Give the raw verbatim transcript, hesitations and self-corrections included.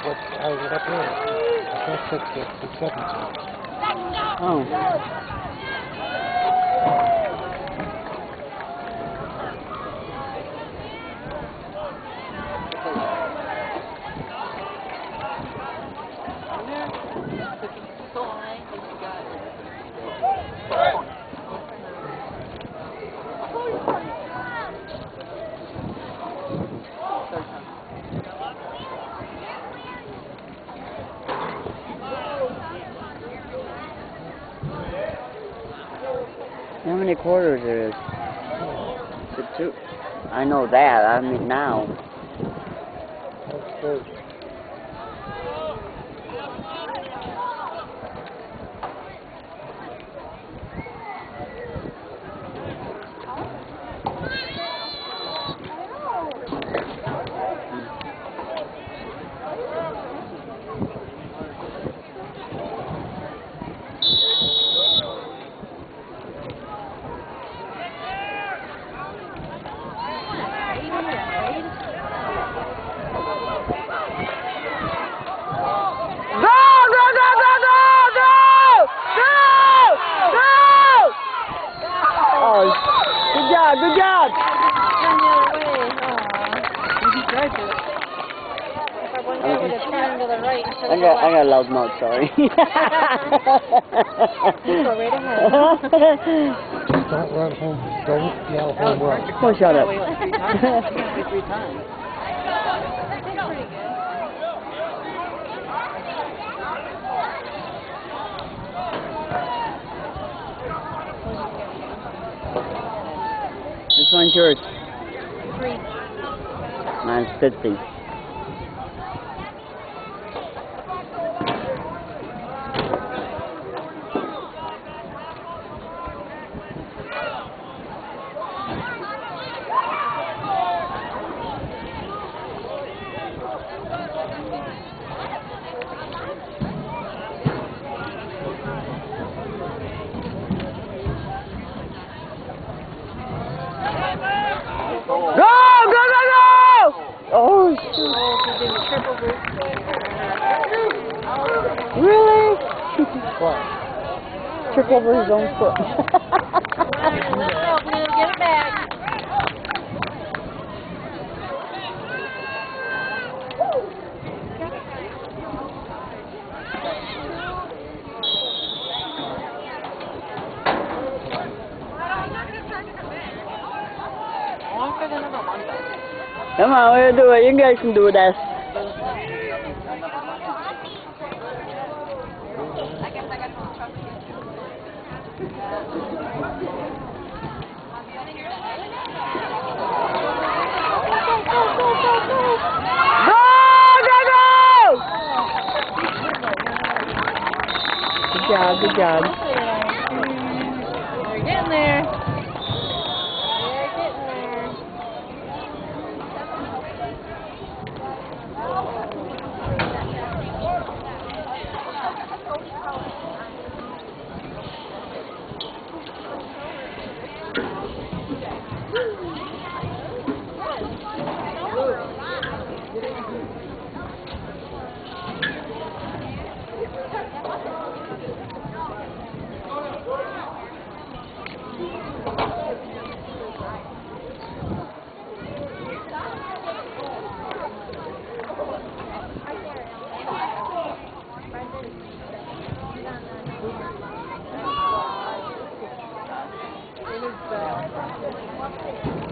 what I was up here. I first took the, the seventeen. Oh. How many quarters there is? The two. I know that. I mean now. That's good. Good job, good job! Turn the other way. Aww. He tried to. If I went there, I would have turned to the right instead I of the got, left. I got a loud mouth, sorry. You go right ahead. Just don't run home. Don't yell home run. Oh, shut up. Wait like three times. Wait three times. Pretty good. This one's yours. Three. Mine's fifty. Go! Go, go, go! Oh, shoot. Oh, he did a triple boot. Really? What? Trip over his own foot. Let's go, Blue. Get it back. Come on, we'll do it. You guys can do this. Go, go, go! Good job, good job. We're getting there. We're getting there. It is, uh,